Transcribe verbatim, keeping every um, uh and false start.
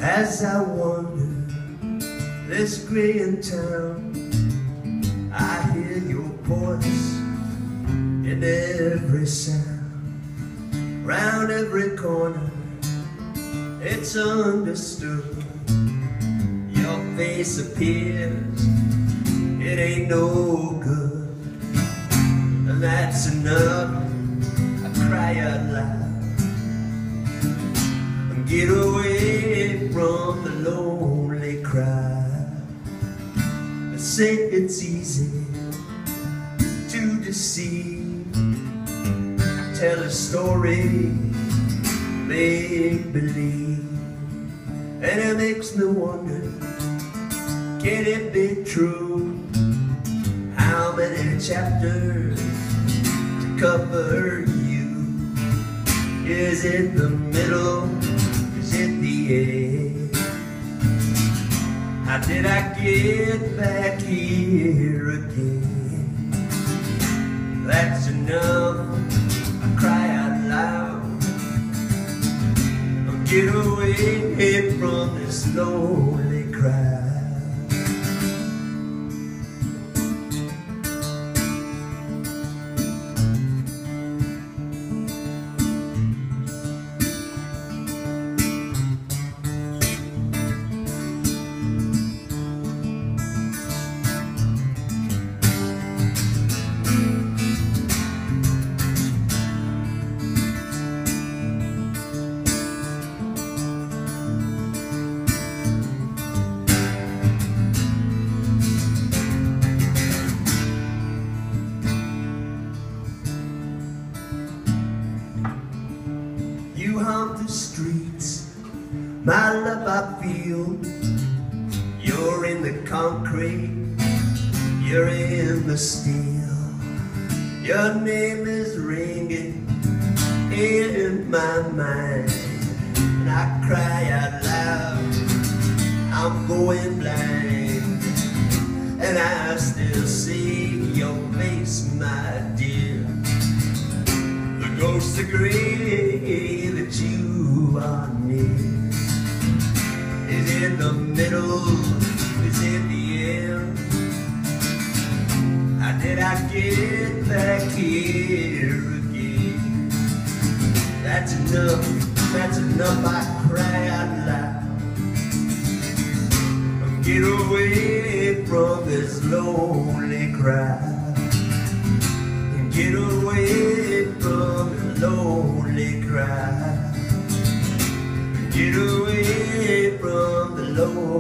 As I wander this graying town, I hear your voice in every sound. Round every corner, it's understood. Your face appears, it ain't no good. And that's enough, I cry out loud. Get away from the lonely crowd. They say it's easy to deceive, tell a story, make believe. And it makes me wonder, can it be true? How many chapters to cover you? Is it the middle? Is it the end? How did I get back here again? That's enough, I cry out loud. Get away from this lonely crowd. You haunt the streets, my love I feel. You're in the concrete, you're in the steel. Your name is ringing in my mind, and I cry out loud, I'm going blind. And I still see your face, my dear. The ghosts agree that you are near. Is it the middle? Is it the end? How did I get back here again? That's enough, that's enough, I cry out loud. Get away from this lonely crowd. Get away from the lonely crowd. Get away from the lonely